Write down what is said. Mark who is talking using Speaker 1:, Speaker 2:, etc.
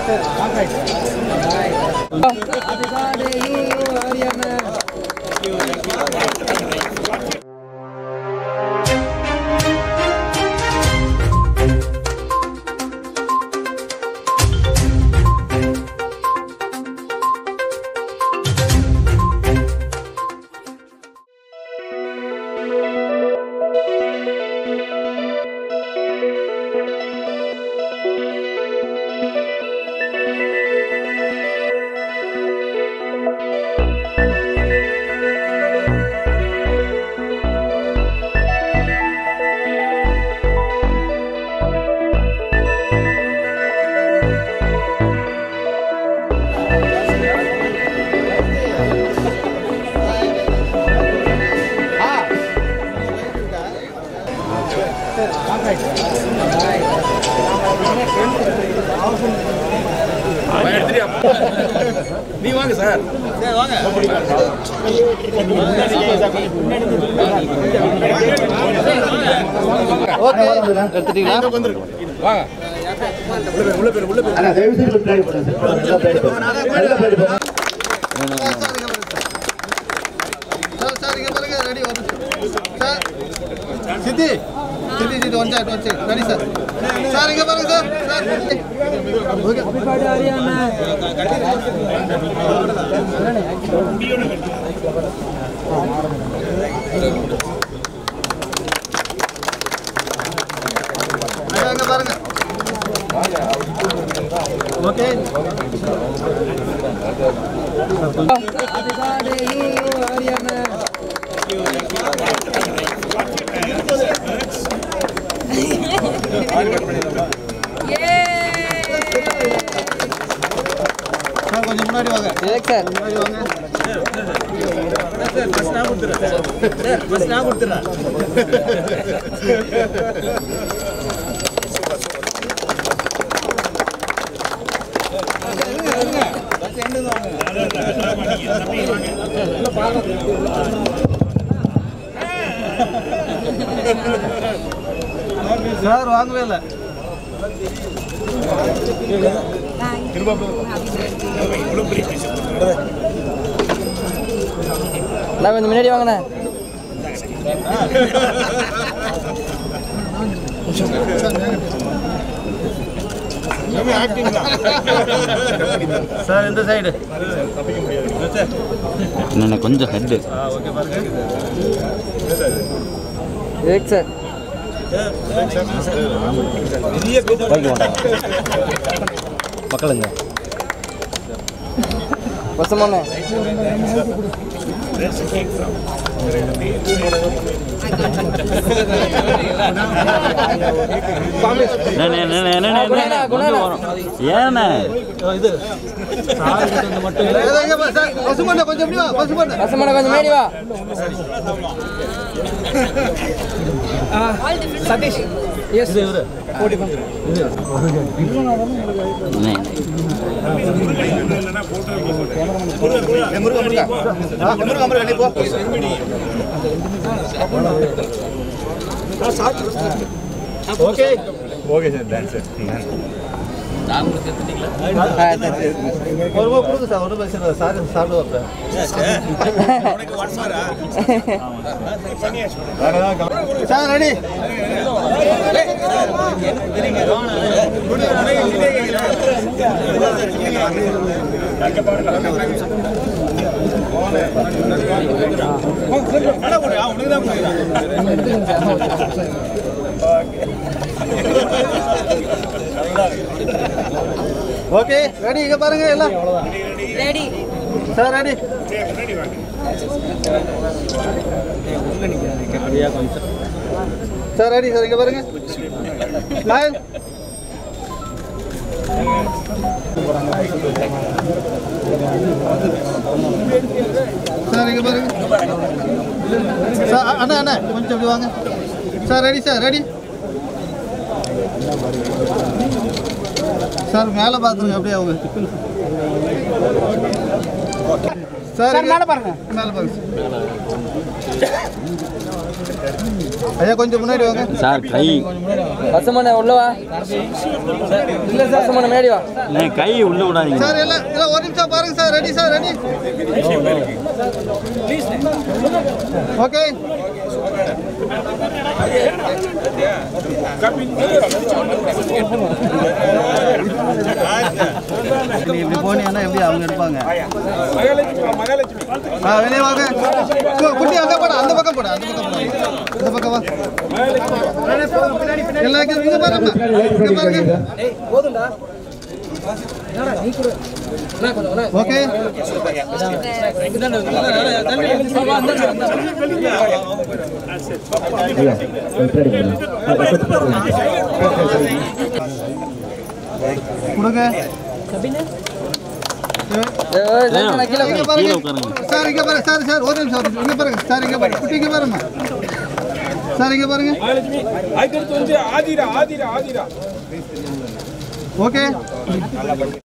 Speaker 1: நீ வாங்க சார். சரி வாங்க. ஓகே எடுத்துட்டீங்களா? வாங்க. உள்ள பேர். அண்ணா தயவு செய்து ட்ரை பண்ணுங்க சார். சார் இங்க பாருங்க ரெடி வந்து. சார் சித்தி one side ready sir. Sir இங்க பாருங்க சார். ஓகே பாடி ஹரியானா. இங்க பாருங்க. ஓகே ஹரியானா. கொஞ்சம் முன்னாடி வாங்க. சார் முன்னாடி வாங்க. சார் பஸ் நான் கொடுத்துறேன். சார் வாங்கவே இல்லை. கொஞ்சம் முன்னாடி வாங்கண்ணே. சார் இந்த சைடு
Speaker 2: என்ன கொஞ்சம் ஹெட்.
Speaker 1: ஓகே பாருங்க.
Speaker 2: சார் மக்களுங்க வசமான ஏன்னா கொஞ்சம் மேடி வா. சதீஷ் எஸ் கோடி ஓகே ஓகே சார் டான்ஸ் ஒரு கொடுங்க சார். ஒரு பிரச்சனை சார் சாப்பிடுவாங்க சார். Ready okay ready. இங்க பாருங்க எல்லாம் ready sir. Ready sir. Ready sir. இங்க பாருங்க ஸ்மைல். சார் இங்க பாருங்க சார். அண்ணா கொஞ்சம் அப்படி வாங்க sir. Ready sir. Ready sir. மேலே பார்த்துருங்க அப்படியே அவங்க
Speaker 1: சார் மேலே பாருங்க ஐயா கொஞ்சம் முன்னாடி வாங்க
Speaker 3: சார் கை
Speaker 4: பசமனை உள்ளவா இல்ல சார் பசமனை மேடி வா
Speaker 3: கை உள்ள விடாதீங்க
Speaker 1: சார் எல்லாம் ஒரு நிமிஷம் பாருங்க sir ready sir ready okay இப்படி போனீங்கன்னா எப்படி அவங்க எடுப்பாங்க வெளியே வாங்க குட்டி அங்கே போட அந்த பக்கம் போட அந்த பக்கம் வா எல்லாம் இங்க பாருங்க ஓகே கொடுங்க சார் இங்க பாருங்க சார் ஒரு நிமிஷம் இங்க பாருங்க சார் இங்க பாருங்க குட்டி இங்க பாருங்க சார் இங்க பாருங்க ஓகே